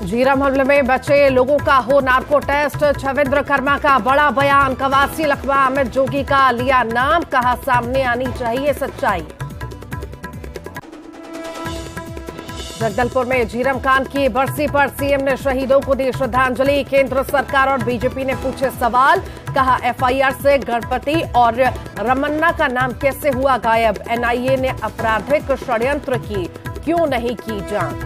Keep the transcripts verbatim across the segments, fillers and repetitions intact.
झीरम हमले में बचे लोगों का हो नार्को टेस्ट। छविंद्र कर्मा का बड़ा बयान। कवासी लखवा अमित जोगी का लिया नाम, कहा सामने आनी चाहिए सच्चाई। जगदलपुर में झीरम कांड की बरसी पर सीएम ने शहीदों को दी श्रद्धांजलि। केंद्र सरकार और बीजेपी ने पूछे सवाल, कहा एफआईआर से गणपति और रमन्ना का नाम कैसे हुआ गायब। एनआईए ने आपराधिक षड्यंत्र की क्यों नहीं की जांच।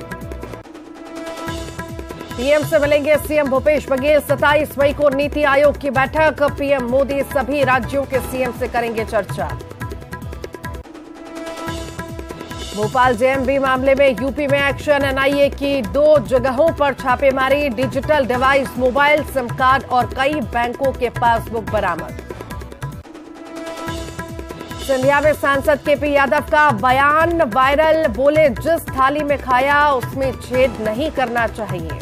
पीएम से मिलेंगे सीएम भूपेश बघेल। सत्ताईस मई को नीति आयोग की बैठक। पीएम मोदी सभी राज्यों के सीएम से करेंगे चर्चा। भोपाल जेएमबी मामले में यूपी में एक्शन। एनआईए की दो जगहों पर छापेमारी। Digital device, mobile SIM card और कई बैंकों के पासबुक बरामद। सिंधिया में सांसद केपी यादव का बयान वायरल। बोले जिस थाली में खाया उसमें छेद नहीं करना चाहिए।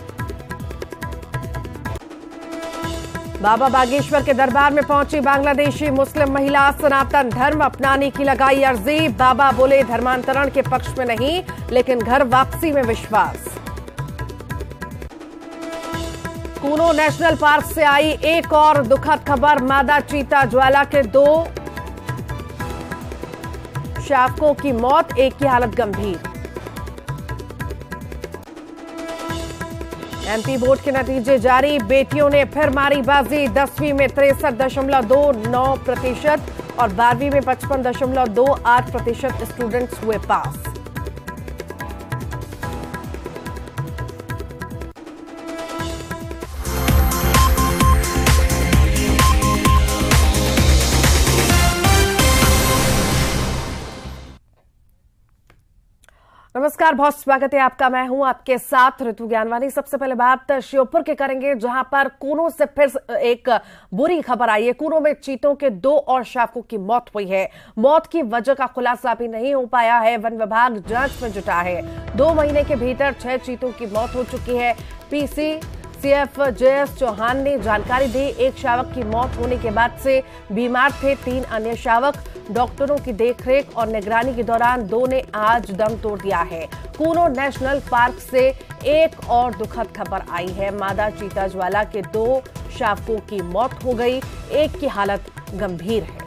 बाबा बागेश्वर के दरबार में पहुंची बांग्लादेशी मुस्लिम महिला। सनातन धर्म अपनाने की लगाई अर्जी। बाबा बोले धर्मांतरण के पक्ष में नहीं, लेकिन घर वापसी में विश्वास। कूनो नेशनल पार्क से आई एक और दुखद खबर। मादा चीता ज्वाला के दो शावकों की मौत, एक की हालत गंभीर। एमपी बोर्ड के नतीजे जारी। बेटियों ने फिर मारी बाजी। दसवीं में तिरसठ दशमलव दो नौ प्रतिशत और बारहवीं में पचपन दशमलव दो आठ प्रतिशत स्टूडेंट्स हुए पास। नमस्कार, बहुत स्वागत है आपका। मैं हूं आपके साथ ऋतु ज्ञानवानी। सबसे पहले बात श्योपुर के करेंगे, जहां पर कूनो से फिर एक बुरी खबर आई है। कूनो में चीतों के दो और शावकों की मौत हुई है। मौत की वजह का खुलासा अभी नहीं हो पाया है। वन विभाग जांच में जुटा है। दो महीने के भीतर छह चीतों की मौत हो चुकी है। पीसी सीएफ जेएस चौहान ने जानकारी दी। एक शावक की मौत होने के बाद से बीमार थे तीन अन्य शावक। डॉक्टरों की देखरेख और निगरानी के दौरान दो ने आज दम तोड़ दिया है। कूनो नेशनल पार्क से एक और दुखद खबर आई है। मादा चीता ज्वाला के दो शावकों की मौत हो गई, एक की हालत गंभीर है।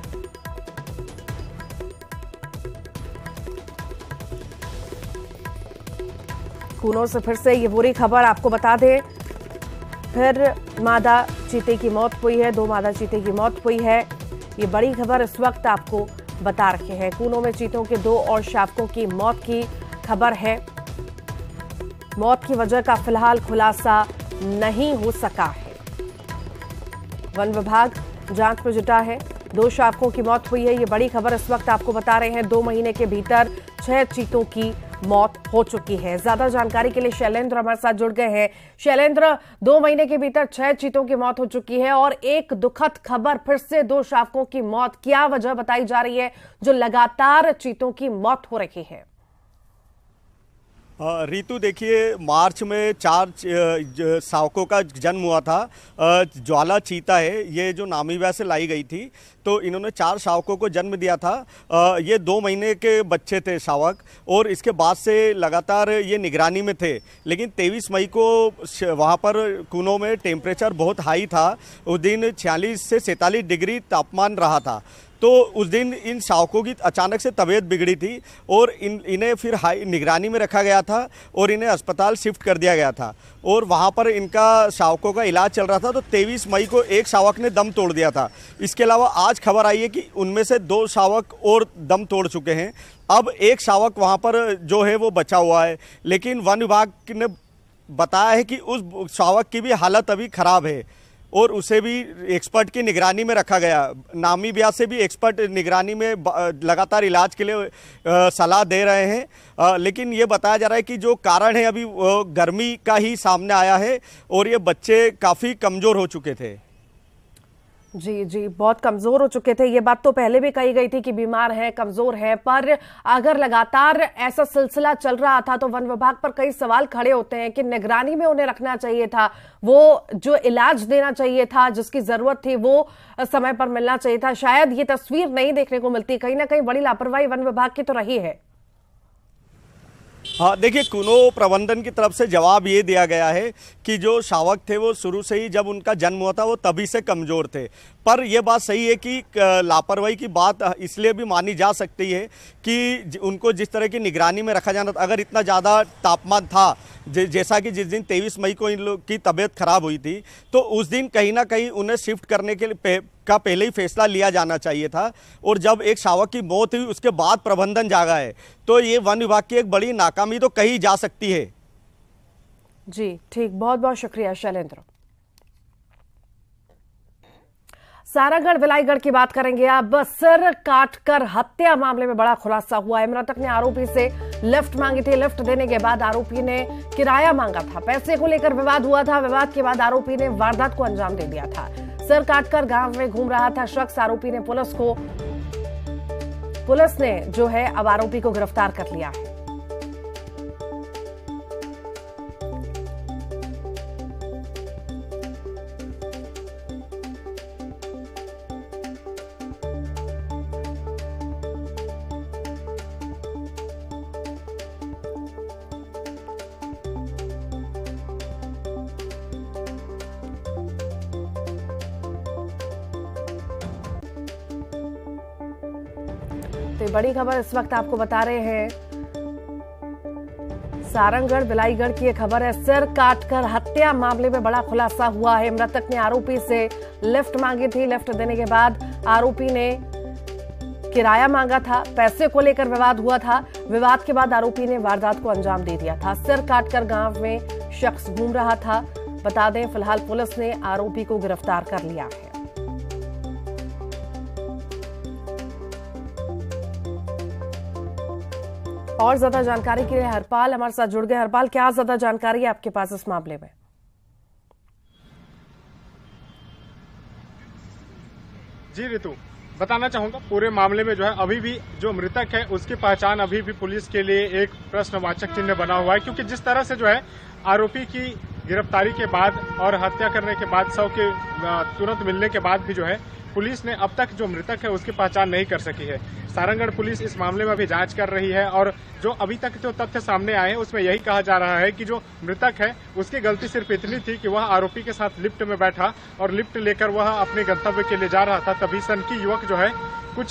कूनो से फिर से ये बुरी खबर आपको बता दें, फिर मादा चीते की मौत हुई है। दो मादा चीते की मौत हुई है। ये बड़ी खबर इस वक्त आपको बता रहे हैं। कूनो में चीतों के दो और शावकों की मौत की खबर है। मौत की वजह का फिलहाल खुलासा नहीं हो सका है। वन विभाग जांच में जुटा है। दो शावकों की मौत हुई है। ये बड़ी खबर इस वक्त आपको बता रहे हैं। दो महीने के भीतर छह चीतों की मौत हो चुकी है। ज्यादा जानकारी के लिए शैलेंद्र हमारे साथ जुड़ गए हैं। शैलेंद्र, दो महीने के भीतर छह चीतों की मौत हो चुकी है और एक दुखद खबर, फिर से दो शावकों की मौत। क्या वजह बताई जा रही है जो लगातार चीतों की मौत हो रही है? रीतु, देखिए, मार्च में चार शावकों का जन्म हुआ था। ज्वाला चीता है, ये जो नामीबिया से लाई गई थी, तो इन्होंने चार शावकों को जन्म दिया था। ये दो महीने के बच्चे थे शावक, और इसके बाद से लगातार ये निगरानी में थे। लेकिन तेईस मई को वहाँ पर कूनो में टेम्परेचर बहुत हाई था। उस दिन छियालीस से सैंतालीस डिग्री तापमान रहा था। तो उस दिन इन शावकों की अचानक से तबीयत बिगड़ी थी और इन इन्हें फिर हाई निगरानी में रखा गया था और इन्हें अस्पताल शिफ्ट कर दिया गया था और वहाँ पर इनका शावकों का इलाज चल रहा था। तो तेईस मई को एक शावक ने दम तोड़ दिया था। इसके अलावा आज खबर आई है कि उनमें से दो शावक और दम तोड़ चुके हैं। अब एक शावक वहाँ पर जो है वो बचा हुआ है, लेकिन वन विभाग ने बताया है कि उस शावक की भी हालत अभी ख़राब है और उसे भी एक्सपर्ट की निगरानी में रखा गया। नामीबिया से भी एक्सपर्ट निगरानी में लगातार इलाज के लिए सलाह दे रहे हैं। लेकिन ये बताया जा रहा है कि जो कारण है अभी गर्मी का ही सामने आया है और ये बच्चे काफ़ी कमज़ोर हो चुके थे। जी जी, बहुत कमजोर हो चुके थे। ये बात तो पहले भी कही गई थी कि बीमार हैं, कमजोर हैं, पर अगर लगातार ऐसा सिलसिला चल रहा था तो वन विभाग पर कई सवाल खड़े होते हैं कि निगरानी में उन्हें रखना चाहिए था। वो जो इलाज देना चाहिए था, जिसकी जरूरत थी, वो समय पर मिलना चाहिए था। शायद ये तस्वीर नहीं देखने को मिलती। कहीं ना कहीं बड़ी लापरवाही वन विभाग की तो रही है। हाँ, देखिए, कुनो प्रबंधन की तरफ से जवाब ये दिया गया है कि जो शावक थे वो शुरू से ही जब उनका जन्म हुआ था वो तभी से कमज़ोर थे। पर यह बात सही है कि लापरवाही की बात इसलिए भी मानी जा सकती है कि उनको जिस तरह की निगरानी में रखा जाना था, अगर इतना ज़्यादा तापमान था जैसा कि जिस दिन तेईस मई को इन लोग की तबीयत खराब हुई थी, तो उस दिन कहीं ना कहीं उन्हें शिफ्ट करने के लिए का पहले ही फैसला लिया जाना चाहिए था। और जब एक शावक की मौत हुई उसके बाद प्रबंधन जागा है, तो ये वन विभाग की एक बड़ी नाकामी तो कही जा सकती है। जी ठीक, बहुत बहुत शुक्रिया शैलेंद्र। सारंगगढ़ विलायगढ़ की बात करेंगे अब। सिर काटकर हत्या मामले में बड़ा खुलासा हुआ है। मृतक ने आरोपी से लिफ्ट मांगी थी। लिफ्ट देने के बाद आरोपी ने किराया मांगा था। पैसे को लेकर विवाद हुआ था। विवाद के बाद आरोपी ने वारदात को अंजाम दे दिया था। सिर काटकर गांव में घूम रहा था शख्स। आरोपी ने पुलिस को पुलिस ने जो है अब आरोपी को गिरफ्तार कर लिया है। तो बड़ी खबर इस वक्त आपको बता रहे हैं, सारंगगढ़ विलायगढ़ की एक खबर है। सिर काटकर हत्या मामले में बड़ा खुलासा हुआ है। मृतक ने आरोपी से लिफ्ट मांगी थी। लिफ्ट देने के बाद आरोपी ने किराया मांगा था। पैसे को लेकर विवाद हुआ था। विवाद के बाद आरोपी ने वारदात को अंजाम दे दिया था। सिर काटकर गांव में शख्स घूम रहा था। बता दें, फिलहाल पुलिस ने आरोपी को गिरफ्तार कर लिया है। और ज्यादा जानकारी के लिए हरपाल हमारे साथ जुड़ गए। हरपाल, क्या ज्यादा जानकारी है आपके पास इस मामले में? जी रितु, बताना चाहूंगा पूरे मामले में जो है अभी भी जो मृतक है उसकी पहचान अभी भी पुलिस के लिए एक प्रश्नवाचक चिन्ह बना हुआ है, क्योंकि जिस तरह से जो है आरोपी की गिरफ्तारी के बाद और हत्या करने के बाद शव के तुरंत मिलने के बाद भी जो है पुलिस ने अब तक जो मृतक है उसकी पहचान नहीं कर सकी है। सारंगगढ़ पुलिस इस मामले में अभी जांच कर रही है और जो अभी तक जो तथ्य सामने आए हैं उसमें यही कहा जा रहा है कि जो मृतक है उसकी गलती सिर्फ इतनी थी कि वह आरोपी के साथ लिफ्ट में बैठा और लिफ्ट लेकर वह अपने गंतव्य के लिए जा रहा था। तभी सनकी युवक जो है कुछ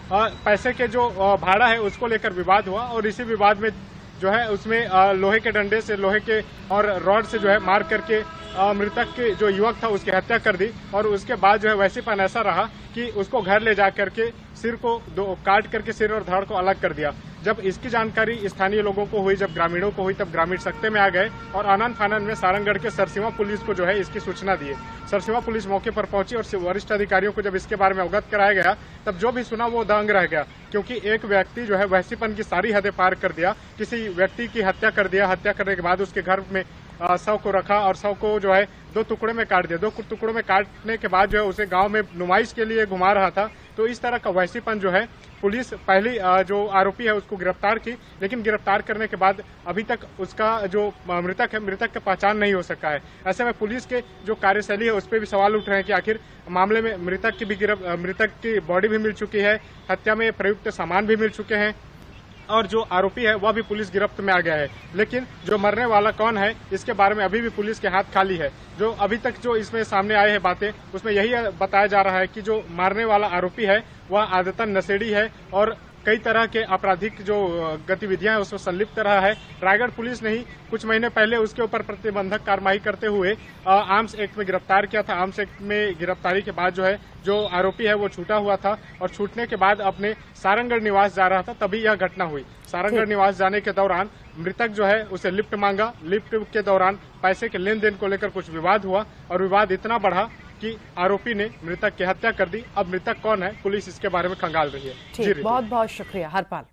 पैसे के जो भाड़ा है उसको लेकर विवाद हुआ और इसी विवाद में जो है उसमें लोहे के डंडे से लोहे के और रॉड से जो है मार करके मृतक के जो युवक था उसकी हत्या कर दी। और उसके बाद जो है वैसीपन ऐसा रहा कि उसको घर ले जा करके सिर को दो काट करके सिर और धड़ को अलग कर दिया। जब इसकी जानकारी स्थानीय लोगों को हुई, जब ग्रामीणों को हुई, तब ग्रामीण सख्ते में आ गए और आनन फानन में सारंगगढ़ के सरसीमा पुलिस को जो है इसकी सूचना दी। सरसीमा पुलिस मौके पर पहुंची और वरिष्ठ अधिकारियों को जब इसके बारे में अवगत कराया गया तब जो भी सुना वो दंग रह गया, क्योंकि एक व्यक्ति जो है वैसीपन की सारी हदें पार कर दिया। किसी व्यक्ति की हत्या कर दिया, हत्या करने के बाद उसके घर में शव को रखा और शव को जो है दो टुकड़े में काट दिया। दो टुकड़ों में काटने के बाद जो है उसे गांव में नुमाइश के लिए घुमा रहा था। तो इस तरह का वैसीपन जो है पुलिस पहली जो आरोपी है उसको गिरफ्तार की, लेकिन गिरफ्तार करने के बाद अभी तक उसका जो मृतक है मृतक का पहचान नहीं हो सका है। ऐसे में पुलिस के जो कार्यशैली है उस पर भी सवाल उठ रहे हैं कि आखिर मामले में मृतक की भी मृतक की बॉडी भी मिल चुकी है, हत्या में प्रयुक्त सामान भी मिल चुके हैं और जो आरोपी है वह भी पुलिस गिरफ्त में आ गया है। लेकिन जो मरने वाला कौन है इसके बारे में अभी भी पुलिस के हाथ खाली है। जो अभी तक जो इसमें सामने आए हैं बातें उसमें यही बताया जा रहा है कि जो मारने वाला आरोपी है वह आदतन नशेड़ी है और कई तरह के आपराधिक जो गतिविधियां हैं उसमें संलिप्त रहा है। रायगढ़ पुलिस ने ही कुछ महीने पहले उसके ऊपर प्रतिबंधक कार्रवाई करते हुए आर्म्स एक्ट में गिरफ्तार किया था। आर्म्स एक्ट में गिरफ्तारी के बाद जो है जो आरोपी है वो छूटा हुआ था और छूटने के बाद अपने सारंगगढ़ निवास जा रहा था, तभी यह घटना हुई। सारंगगढ़ निवास जाने के दौरान मृतक जो है उसे लिफ्ट मांगा। लिफ्ट के दौरान पैसे के लेन देन को लेकर कुछ विवाद हुआ और विवाद इतना बढ़ा कि आरोपी ने मृतक की हत्या कर दी। अब मृतक कौन है पुलिस इसके बारे में खंगाल रही है। ठीक, बहुत बहुत शुक्रिया हरपाल।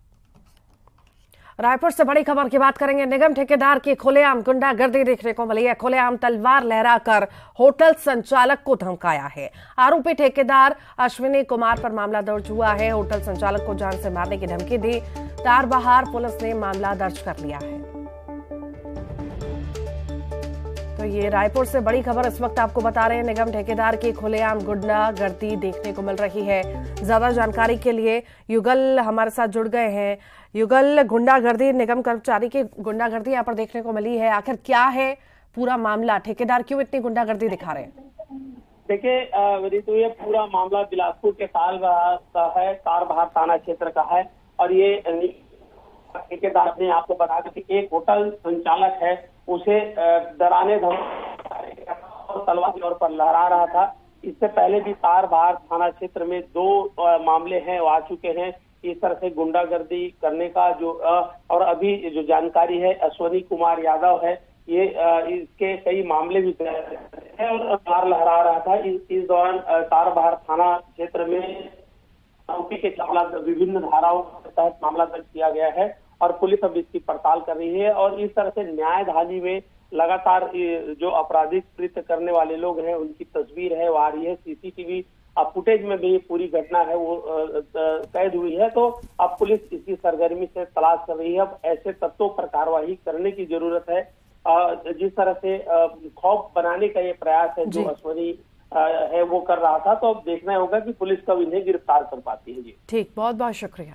रायपुर से बड़ी खबर की बात करेंगे। निगम ठेकेदार की खुलेआम गुंडागर्दी देखने को मिली है। खुलेआम तलवार लहराकर होटल संचालक को धमकाया है। आरोपी ठेकेदार अश्विनी कुमार पर मामला दर्ज हुआ है। होटल संचालक को जान से मारने की धमकी दी। तारबहार पुलिस ने मामला दर्ज कर लिया है। तो ये रायपुर से बड़ी खबर इस वक्त आपको बता रहे हैं। निगम ठेकेदार की खुलेआम गुंडागर्दी देखने को मिल रही है। ज्यादा जानकारी के लिए युगल हमारे साथ जुड़ गए हैं। युगल, गुंडागर्दी, निगम कर्मचारी की गुंडागर्दी यहाँ पर देखने को मिली है, आखिर क्या है पूरा मामला? ठेकेदार क्यों इतनी गुंडागर्दी दिखा रहे हैं? देखिए तो ये पूरा मामला बिलासपुर के साल का है, तारबहार थाना क्षेत्र का है। और ये ठेकेदार ने आपको बता दें कि एक होटल संचालक है, उसे डराने धमकाने और तलवार की ओर पर लहरा रहा था। इससे पहले भी तारबहार थाना क्षेत्र में दो मामले हैं आ चुके हैं इस तरह से गुंडागर्दी करने का। जो और अभी जो जानकारी है अश्वनी कुमार यादव है, ये इसके कई मामले भी है और तार लहरा रहा था। इस, इस दौरान तारबहार थाना क्षेत्र में आरोपी के खिलाफ विभिन्न धाराओं के तहत मामला दर्ज किया गया है और पुलिस अब इसकी पड़ताल कर रही है। और इस तरह से न्यायधानी में लगातार जो आपराधिक कृत्य करने वाले लोग हैं उनकी तस्वीर है वो आ रही है। सीसीटीवी फुटेज में भी पूरी घटना है वो कैद हुई है। तो अब पुलिस इसकी सरगर्मी से तलाश कर रही है। अब ऐसे तत्वों पर कार्रवाई करने की जरूरत है। जिस तरह से खौफ बनाने का ये प्रयास है जो अश्वनी है वो कर रहा था, तो अब देखना होगा कि पुलिस कब इन्हें गिरफ्तार कर पाती है। जी ठीक, बहुत बहुत शुक्रिया।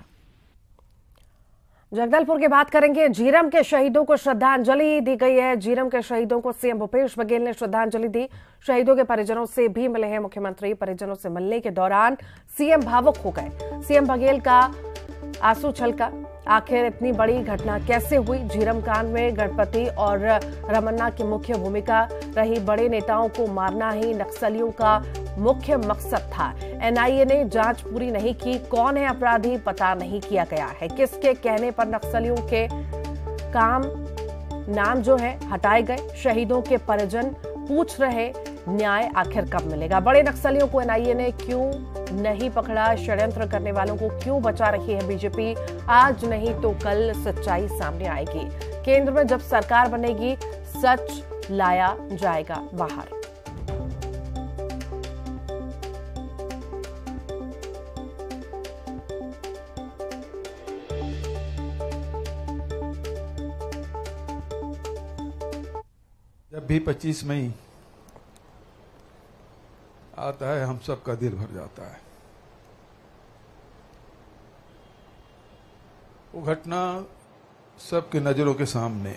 जगदलपुर की बात करेंगे। झीरम के शहीदों को श्रद्धांजलि दी गई है। झीरम के शहीदों को सीएम भूपेश बघेल ने श्रद्धांजलि दी। शहीदों के परिजनों से भी मिले हैं मुख्यमंत्री। परिजनों से मिलने के दौरान सीएम भावुक हो गए। सीएम बघेल का आंसू छलका। आखिर इतनी बड़ी घटना कैसे हुई? झीरम कांड में गणपति और रमन्ना की मुख्य भूमिका रही। बड़े नेताओं को मारना ही नक्सलियों का मुख्य मकसद था। एनआईए ने जांच पूरी नहीं की। कौन है अपराधी पता नहीं किया गया है। किसके कहने पर नक्सलियों के काम नाम जो है हटाए गए। शहीदों के परिजन पूछ रहे न्याय आखिर कब मिलेगा। बड़े नक्सलियों को एनआईए ने क्यों नहीं पकड़ा? षड्यंत्र करने वालों को क्यों बचा रही है बीजेपी? आज नहीं तो कल सच्चाई सामने आएगी। केंद्र में जब सरकार बनेगी सच लाया जाएगा बाहर। जब भी पच्चीस मई आता है हम सबका दिल भर जाता है। वो घटना सबके नजरों के सामने,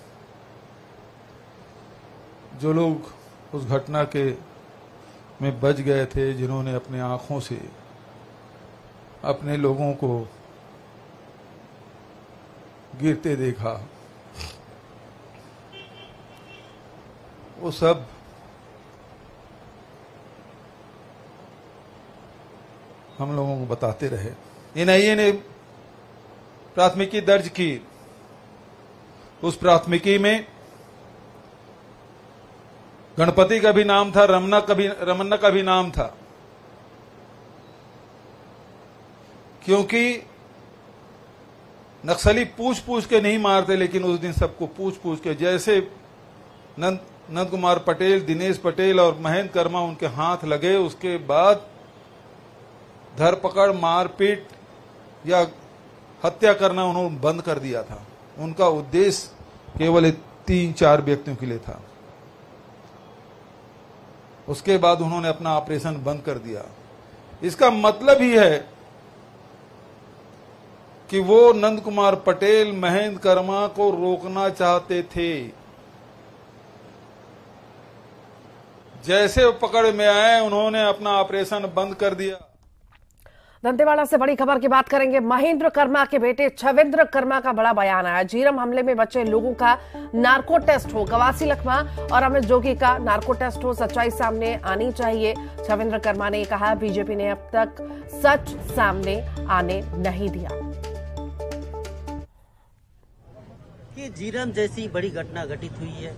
जो लोग उस घटना के में बच गए थे, जिन्होंने अपने आंखों से अपने लोगों को गिरते देखा, वो सब हम लोगों को बताते रहे। एनआईए ने प्राथमिकी दर्ज की। उस प्राथमिकी में गणपति का भी नाम था, रमन्ना का भी रमन्ना का भी नाम था, क्योंकि नक्सली पूछ पूछ के नहीं मारते, लेकिन उस दिन सबको पूछ पूछ के, जैसे नंद नंद कुमार पटेल, दिनेश पटेल और महेंद्र कर्मा उनके हाथ लगे, उसके बाद धरपकड़, मारपीट या हत्या करना उन्होंने बंद कर दिया था। उनका उद्देश्य केवल तीन चार व्यक्तियों के लिए था। उसके बाद उन्होंने अपना ऑपरेशन बंद कर दिया। इसका मतलब ही है कि वो नंद कुमार पटेल, महेंद्र कर्मा को रोकना चाहते थे। जैसे वो पकड़ में आए उन्होंने अपना ऑपरेशन बंद कर दिया। दंतेवाड़ा से बड़ी खबर की बात करेंगे। महेंद्र कर्मा के बेटे छविंद्र कर्मा का बड़ा बयान आया। झीरम हमले में बचे लोगों का नार्को टेस्ट हो। कवासी लखमा और अमित जोगी का नार्को टेस्ट हो। सच्चाई सामने आनी चाहिए। छविंद्र कर्मा ने कहा, बीजेपी ने अब तक सच सामने आने नहीं दिया। कि झीरम जैसी बड़ी घटना घटित हुई है,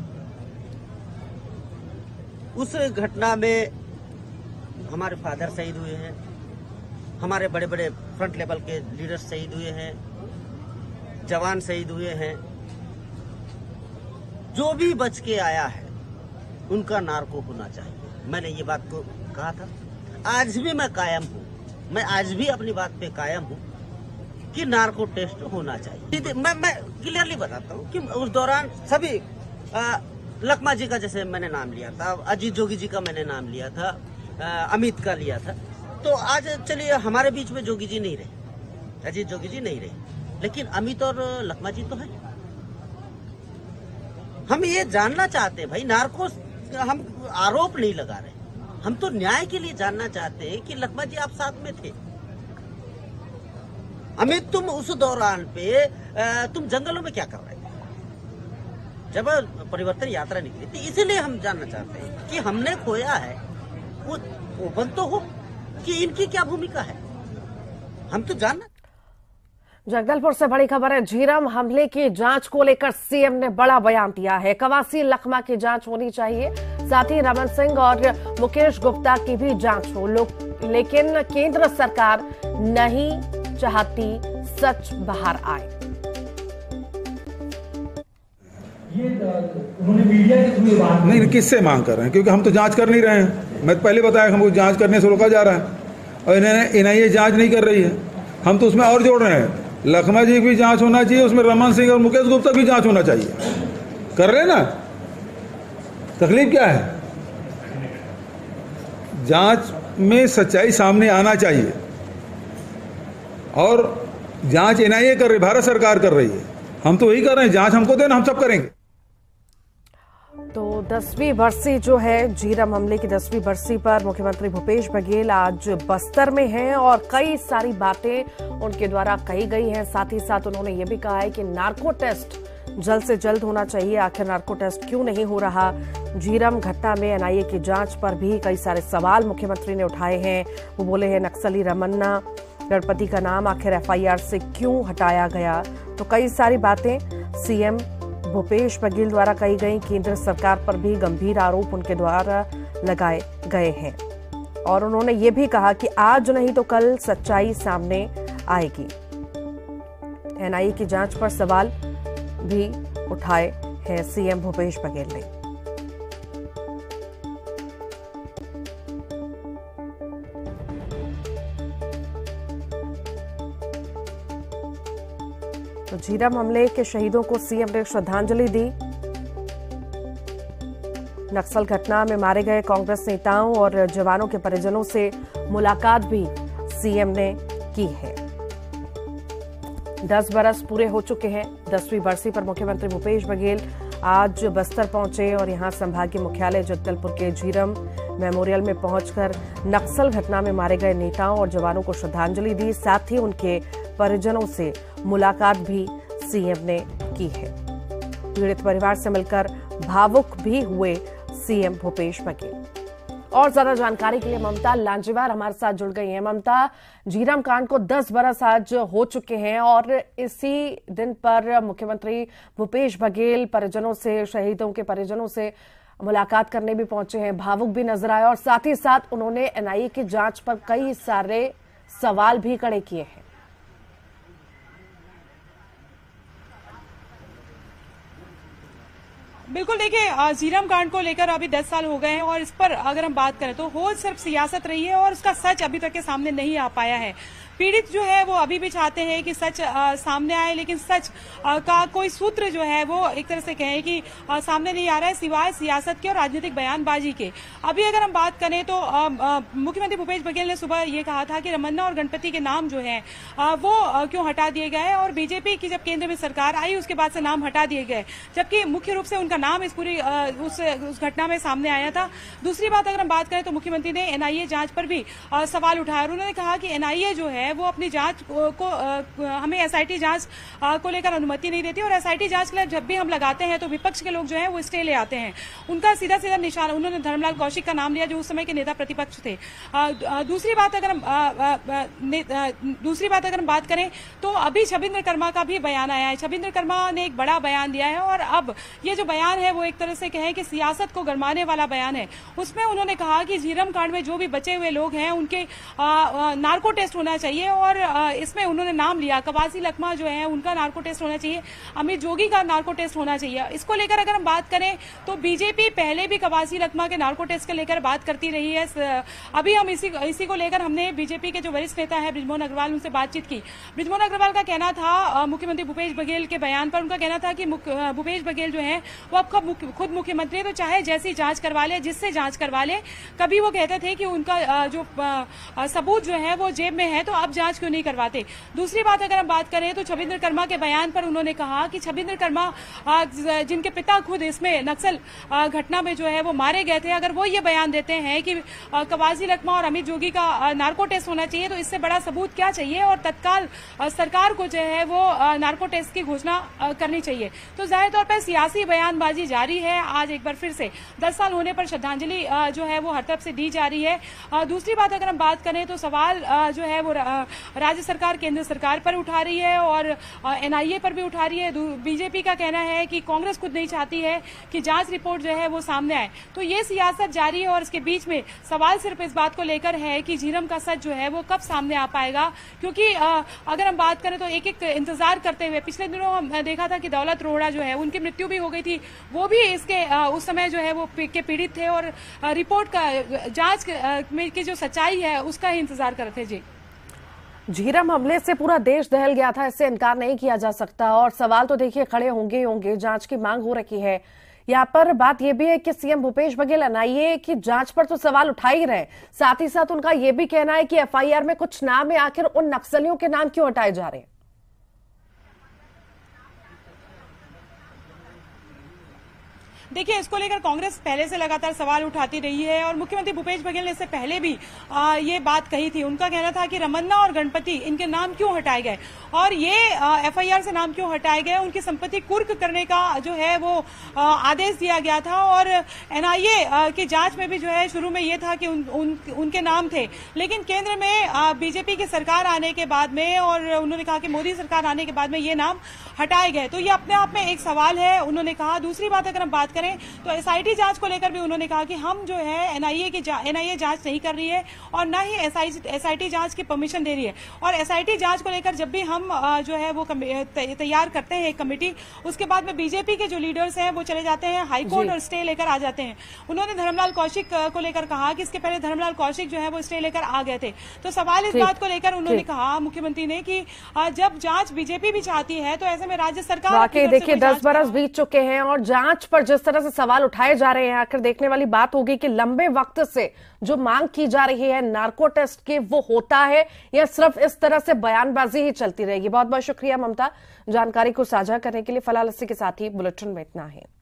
उस घटना में हमारे फादर शहीद हुए हैं, हमारे बड़े बड़े फ्रंट लेवल के लीडर्स शहीद हुए हैं, जवान शहीद हुए हैं। जो भी बच के आया है उनका नार्को होना चाहिए। मैंने ये बात को कहा था, आज भी मैं कायम हूँ। मैं आज भी अपनी बात पे कायम हूँ कि नार्को टेस्ट होना चाहिए। मैं मैं क्लियरली बताता हूँ कि उस दौरान सभी आ, लखमा जी का जैसे मैंने नाम लिया था, अजीत जोगी जी का मैंने नाम लिया था, अमित का लिया था। तो आज चलिए हमारे बीच में जोगी जी नहीं रहे, अजीत जोगी जी नहीं रहे, लेकिन अमित और लखमा जी तो है। हम ये जानना चाहते हैं भाई, नार्को हम आरोप नहीं लगा रहे, हम तो न्याय के लिए जानना चाहते हैं कि लखमा जी आप साथ में थे, अमित तुम उस दौरान पे तुम जंगलों में क्या कर रहे थे जब परिवर्तन यात्रा निकली थी। इसीलिए हम जानना चाहते हैं कि हमने खोया है वो ओपन तो हो कि इनकी क्या भूमिका है, हम तो जानना। जगदलपुर से बड़ी खबर है। झीरम हमले की जांच को लेकर सीएम ने बड़ा बयान दिया है। कवासी लखमा की जांच होनी चाहिए, साथ ही रमन सिंह और मुकेश गुप्ता की भी जांच हो, लेकिन केंद्र सरकार नहीं चाहती सच बाहर आए। ये उन्होंने मीडिया के थ्रू बात नहीं, किससे मांग कर रहे हैं, क्योंकि हम तो जांच कर नहीं रहे हैं। मैं तो पहले बताया हमको जांच करने से रोका जा रहा है और इन्हें एनआईए जांच नहीं कर रही है। हम तो उसमें और जोड़ रहे हैं, लखमा जी की भी जांच होना चाहिए, उसमें रमन सिंह और मुकेश गुप्ता की जांच होना चाहिए। कर रहे हैं ना, तकलीफ क्या है? जांच में सच्चाई सामने आना चाहिए और जांच एनआईए कर रही, भारत सरकार कर रही है, हम तो वही कर रहे हैं। जांच हमको देना, हम सब करेंगे। तो दसवीं बरसी जो है, झीरम हमले की दसवीं बरसी पर मुख्यमंत्री भूपेश बघेल आज बस्तर में हैं और कई सारी बातें उनके द्वारा कही गई हैं। साथ ही साथ उन्होंने ये भी कहा है कि नार्को टेस्ट जल्द से जल्द होना चाहिए। आखिर नार्को टेस्ट क्यों नहीं हो रहा? झीरम घटना में एनआईए की जांच पर भी कई सारे सवाल मुख्यमंत्री ने उठाए हैं। वो बोले हैं नक्सली रमन्ना गणपति का नाम आखिर एफआईआर से क्यों हटाया गया? तो कई सारी बातें सीएम भूपेश बघेल द्वारा कही गई। केंद्र सरकार पर भी गंभीर आरोप उनके द्वारा लगाए गए हैं और उन्होंने ये भी कहा कि आज नहीं तो कल सच्चाई सामने आएगी। एनआईए की जांच पर सवाल भी उठाए हैं सीएम भूपेश बघेल ने। तो झीरम हमले के शहीदों को सीएम ने श्रद्धांजलि दी। नक्सल घटना में मारे गए कांग्रेस नेताओं और जवानों के परिजनों से मुलाकात भी सीएम ने की है। दस बरस पूरे हो चुके हैं। दसवीं बरसी पर मुख्यमंत्री भूपेश बघेल आज बस्तर पहुंचे और यहां संभागीय मुख्यालय जगदलपुर के झीरम मेमोरियल में पहुंचकर नक्सल घटना में मारे गए नेताओं और जवानों को श्रद्धांजलि दी। साथ ही उनके परिजनों से मुलाकात भी सीएम ने की है। पीड़ित परिवार से मिलकर भावुक भी हुए सीएम भूपेश बघेल। और ज्यादा जानकारी के लिए ममता लांजेवार हमारे साथ जुड़ गई हैं। ममता, झीरम कांड को दस बरस आज हो चुके हैं और इसी दिन पर मुख्यमंत्री भूपेश बघेल परिजनों से, शहीदों के परिजनों से मुलाकात करने भी पहुंचे हैं, भावुक भी नजर आए और साथ ही साथ उन्होंने एनआईए की जांच पर कई सारे सवाल भी खड़े किए हैं। बिल्कुल, देखिए झीरम कांड को लेकर अभी दस साल हो गए हैं और इस पर अगर हम बात करें तो हो सिर्फ सियासत रही है और उसका सच अभी तक के सामने नहीं आ पाया है। पीड़ित जो है वो अभी भी चाहते हैं कि सच आ, सामने आए, लेकिन सच आ, का कोई सूत्र जो है वो एक तरह से कहें कि आ, सामने नहीं आ रहा है सिवाय सियासत के और राजनीतिक बयानबाजी के। अभी अगर हम बात करें तो मुख्यमंत्री भूपेश बघेल ने सुबह ये कहा था कि रमन्ना और गणपति के नाम जो है आ, वो आ, क्यों हटा दिए गए और बीजेपी की जब केंद्र में सरकार आई उसके बाद से नाम हटा दिए गए, जबकि मुख्य रूप से उनका नाम इस पूरी आ, उस, उस घटना में सामने आया था। दूसरी बात अगर हम बात करें तो मुख्यमंत्री ने एनआईए जांच पर भी आ, सवाल उठाया और उन्होंने कहा कि एनआईए जो है वो अपनी जांच को, को आ, हमें एसआईटी जांच आ, को लेकर अनुमति नहीं देती और एसआईटी जांच के लिए जब भी हम लगाते हैं तो विपक्ष के लोग जो है वो स्टे ले आते हैं। उनका सीधा सीधा निशाना उन्होंने धर्मलाल कौशिक का नाम लिया जो उस समय के नेता प्रतिपक्ष थे। आ, दूसरी बात अगर हम आ, आ, ने, आ, दूसरी बात अगर हम बात करें तो अभी छबिंद्र कर्मा का भी बयान आया है। छबिंद्र कर्मा ने एक बड़ा बयान दिया है और अब ये जो बयान है वो एक तरह से कहें कि सियासत को गरमाने वाला बयान है। उसमें उन्होंने कहा कि झीरम कांड में जो भी बचे हुए लोग हैं उनके आ, आ, नार्को टेस्ट होना चाहिए। चाहिए और इसमें उन्होंने नाम लिया कवासी लखमा जो है उनका नार्को टेस्ट होना चाहिए, अमित जोगी का नार्को टेस्ट होना चाहिए। इसको लेकर अगर हम बात करें तो बीजेपी पहले भी कवासी लखमा के नार्को टेस्ट को लेकर बात करती रही है। अभी हम इसी इसी को लेकर हमने बीजेपी के जो वरिष्ठ नेता है बृजमोहन अग्रवाल उनसे बातचीत की। बृजमोहन अग्रवाल का कहना था मुख्यमंत्री भूपेश बघेल के बयान पर, उनका कहना था कि भूपेश बघेल जो है वो अब खुद मुख्यमंत्री है तो चाहे जैसी जांच करवा ले, जिससे जांच करवा ले। कभी वो कहते थे कि उनका जो सबूत जो है वो जेब में है तो अब जांच क्यों नहीं करवाते। दूसरी बात अगर हम बात करें तो छबिंदर कर्मा के बयान पर उन्होंने कहा कि छबिंदर कर्मा जिनके पिता खुद इसमें नक्सल घटना में जो है वो मारे गए थे, अगर वो ये बयान देते हैं कि कवासी लखमा और अमित जोगी का नार्को टेस्ट होना चाहिए तो इससे बड़ा सबूत क्या चाहिए और तत्काल सरकार को जो है वो नार्को टेस्ट की घोषणा करनी चाहिए। तो जाहिर तौर पर सियासी बयानबाजी जारी है। आज एक बार फिर से दस साल होने पर श्रद्धांजलि जो है वो हर तरफ से दी जा रही है। दूसरी बात अगर हम बात करें तो सवाल जो है वो राज्य सरकार केंद्र सरकार पर उठा रही है और एनआईए पर भी उठा रही है। बीजेपी का कहना है कि कांग्रेस खुद नहीं चाहती है कि जांच रिपोर्ट जो है वो सामने आए। तो ये सियासत जारी है और इसके बीच में सवाल सिर्फ इस बात को लेकर है कि झीरम का सच जो है वो कब सामने आ पाएगा, क्योंकि अगर हम बात करें तो एक एक इंतजार करते हुए पिछले दिनों हम देखा था कि दौलत रोहड़ा जो है उनकी मृत्यु भी हो गई थी, वो भी इसके उस समय जो है वो के पीड़ित थे और रिपोर्ट का जांच में की जो सच्चाई है उसका ही इंतजार कर रहे थे। जी, झीरम हमले से पूरा देश दहल गया था, इससे इनकार नहीं किया जा सकता और सवाल तो देखिए खड़े होंगे ही होंगे। जांच की मांग हो रखी है। यहाँ पर बात यह भी है कि सीएम भूपेश बघेल एनआईए की जांच पर तो सवाल उठा ही रहे, साथ ही साथ उनका यह भी कहना है कि एफआईआर में कुछ नाम है, आखिर उन नक्सलियों के नाम क्यों हटाए जा रहे हैं। देखिए, इसको लेकर कांग्रेस पहले से लगातार सवाल उठाती रही है और मुख्यमंत्री भूपेश बघेल ने इससे पहले भी आ, ये बात कही थी। उनका कहना था कि रमन्ना और गणपति इनके नाम क्यों हटाए गए और ये एफआईआर से नाम क्यों हटाए गए, उनकी संपत्ति कुर्क करने का जो है वो आ, आदेश दिया गया था और एनआईए की जांच में भी जो है शुरू में ये था कि उन, उन, उनके नाम थे, लेकिन केंद्र में बीजेपी की सरकार आने के बाद में और उन्होंने कहा कि मोदी सरकार आने के बाद में ये नाम हटाए गए। तो ये अपने आप में एक सवाल है, उन्होंने कहा। दूसरी बात अगर हम बात करें तो एसआईटी जांच को लेकर भी उन्होंने कहा कि हम जो है एनआईए की एनआईए जांच नहीं कर रही है और न ही एसआईटी जांच की परमिशन दे रही है। और एसआईटी जांच को लेकर जब भी हम जो है वो तैयार करते हैं एक कमेटी, उसके बाद में बीजेपी के जो लीडर्स हैं वो चले जाते हैं हाईकोर्ट और स्टे लेकर आ जाते हैं। उन्होंने धर्मलाल कौशिक को लेकर कहा कि इसके पहले धर्मलाल कौशिक जो है वो स्टे लेकर आ गए थे। तो सवाल इस बात को लेकर उन्होंने कहा मुख्यमंत्री ने कि जब जांच बीजेपी भी चाहती है तो ऐसे में राज्य सरकार वाकई देखिए दस बरस बीत चुके हैं और जांच पर जिस तरह से सवाल उठाए जा रहे हैं, आखिर देखने वाली बात होगी कि लंबे वक्त से जो मांग की जा रही है नार्को टेस्ट की वो होता है या सिर्फ इस तरह से बयानबाजी ही चलती रहेगी। बहुत बहुत शुक्रिया ममता जानकारी को साझा करने के लिए। फिलहाल इसी के साथ ही बुलेटिन में इतना है।